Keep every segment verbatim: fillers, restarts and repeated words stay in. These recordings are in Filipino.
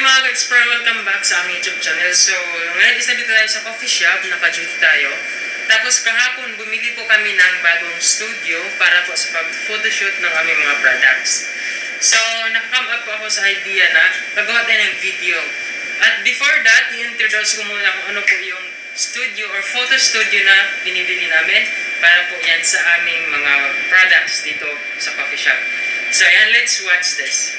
mga ka-explore, welcome back sa aming YouTube channel. So, ngayon is nandito tayo sa coffee shop, naka-duty tayo. Tapos kahapon, bumili po kami ng bagong studio para po sa pag-photoshoot ng aming mga products. So, nakakam up po ako sa idea na pagawa tayo ng video. At before that, i-introduce ko muna kung ano po yung studio or photo studio na pinibili namin para po yan sa aming mga products dito sa coffee shop. So, ayan, let's watch this.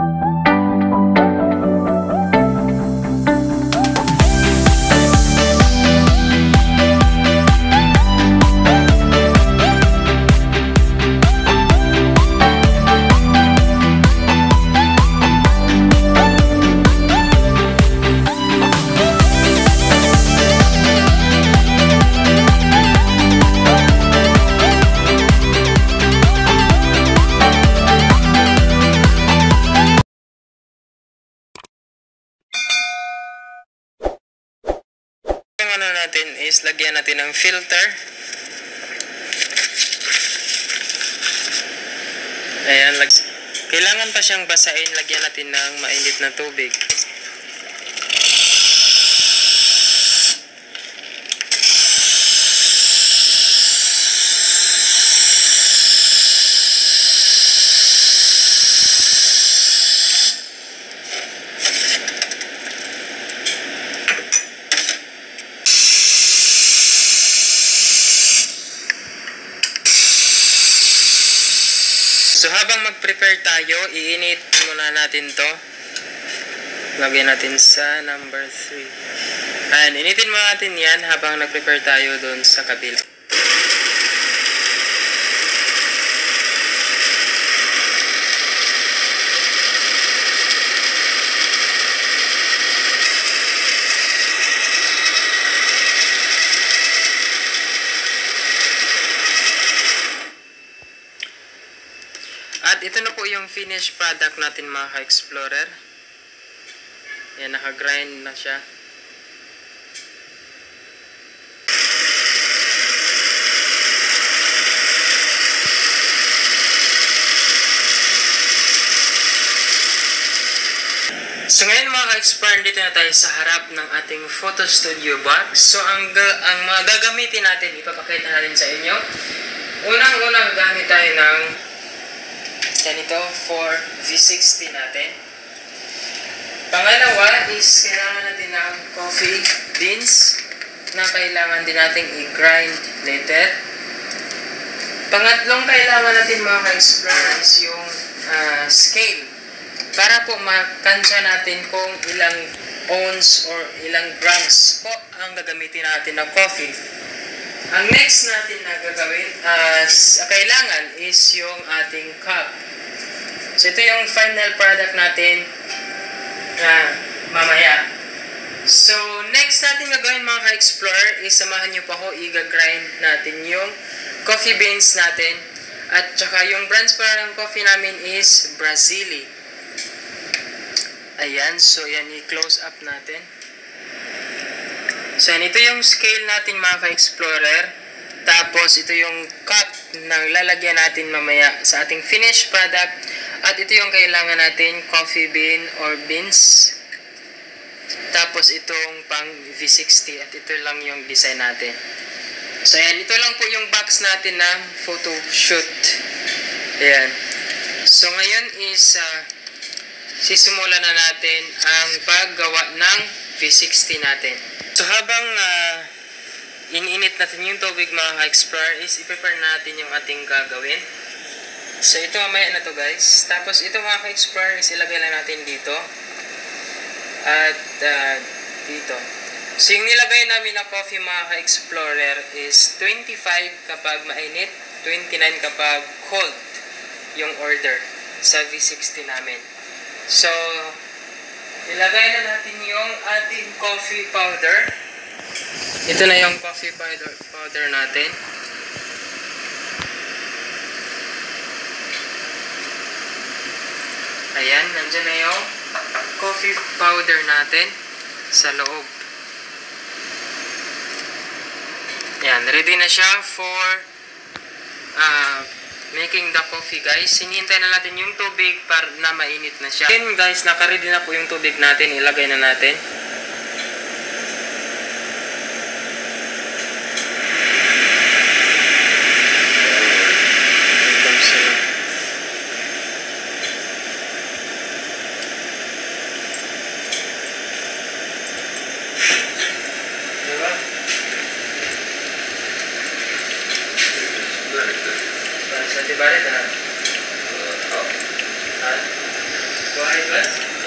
Ano natin is lagyan natin ng filter. Ayan, lag kailangan pa siyang basahin, lagyan natin ng mainit na tubig. So habang mag-prepare tayo, iinit muna natin to. Lagyan natin sa number three. And initin muna natin yan habang nag-prepare tayo doon sa kabila. At ito na po yung finished product natin mga ka-explorer. Yan, naka-grind na siya. So ngayon mga ka-explorer, dito na tayo sa harap ng ating photo studio box. So ang, ang mga gagamitin natin, ipapakita natin sa inyo. Unang-unang gamit tayo ng ganito for V sixty natin. Pangalawa is kailangan natin ng coffee beans na kailangan din natin i-grind later. Pangatlong kailangan natin mga ka-explore is yung uh, scale para po makansya natin kung ilang ounce or ilang grams po ang gagamitin natin ng coffee. Ang next natin na gagawin uh, kailangan is yung ating cup. So, ito yung final product natin na mamaya. So, next natin gagawin mga ka-explore is samahan nyo pa ako, i-grind natin yung coffee beans natin. At saka yung brands para ng coffee namin is Brazili. Ayan, so yan, i-close up natin. So, yan, ito yung scale natin mga ka-explorer. Tapos, ito yung cup na lalagyan natin mamaya sa ating finished product. At ito yung kailangan natin, coffee bean or beans. Tapos itong pang V sixty. At ito lang yung design natin. So ayan, ito lang po yung box natin na photo shoot. Ayan. So ngayon is uh, sisimulan na natin ang paggawa ng V sixty natin. So habang uh, iniinit natin yung tubig mga ka-explorer is i-prepare natin yung ating gagawin. So, ito mamaya na to guys. Tapos, ito mga ka-explorer is ilagay lang natin dito. At, uh, dito. So, yung nilagay namin na coffee mga ka-explorer is twenty-five kapag mainit, twenty-nine kapag cold yung order sa V sixty namin. So, ilagay na natin yung ating coffee powder. Ito na yung coffee powder, powder natin. Ayan, nandyan na yung coffee powder natin sa loob. Ayan, ready na siya for uh, making the coffee guys. Hinihintay na natin yung tubig para na mainit na siya. Then guys, naka-ready na po yung tubig natin. Ilagay na natin. Sa dibalit na. Oh. Ha? Kuhain ba?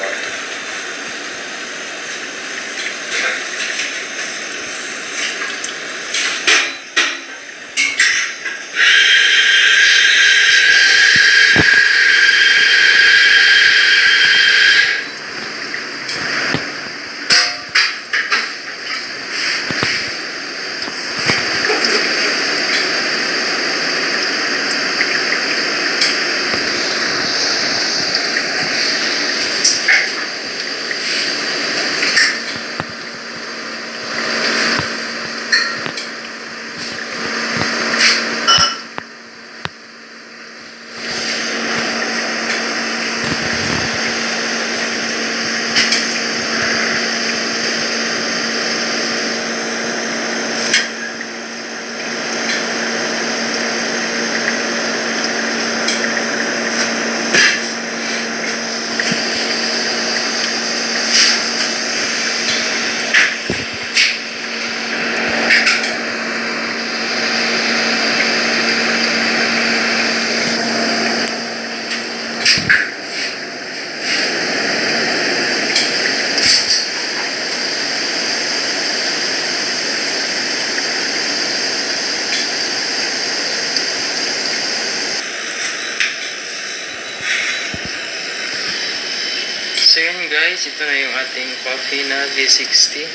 So yun guys, ito na yung ating coffee na V sixty.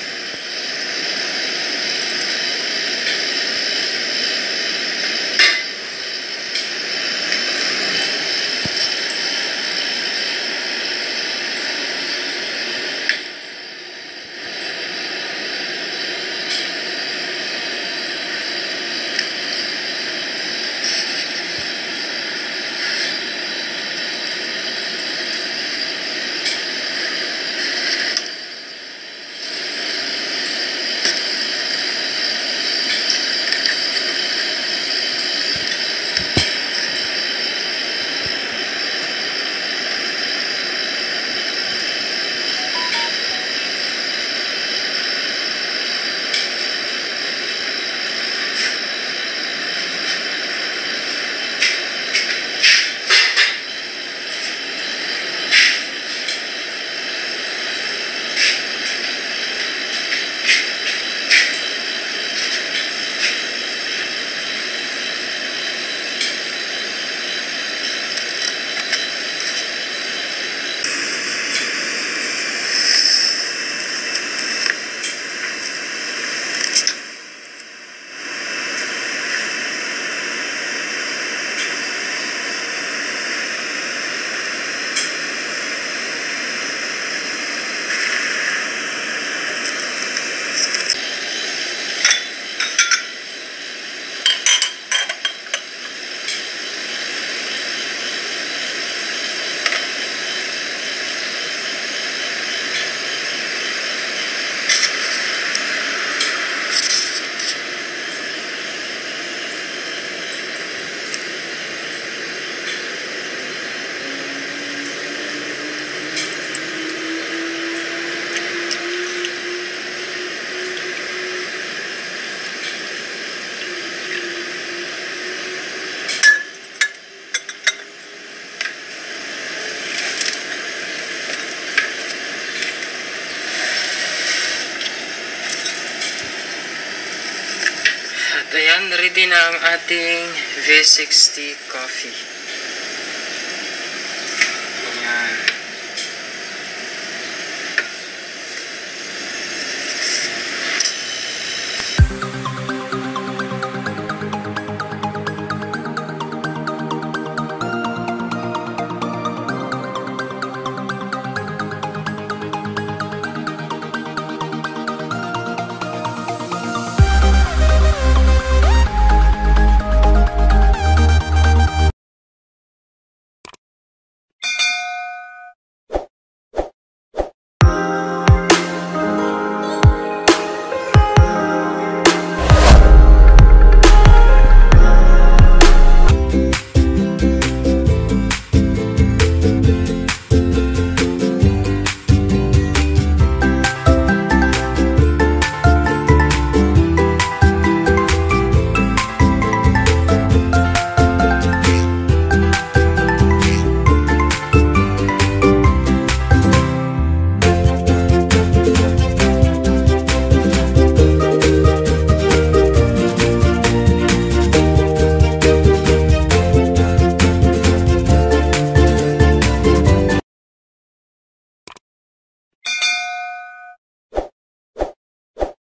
At ayan, ready na ang ating V sixty coffee.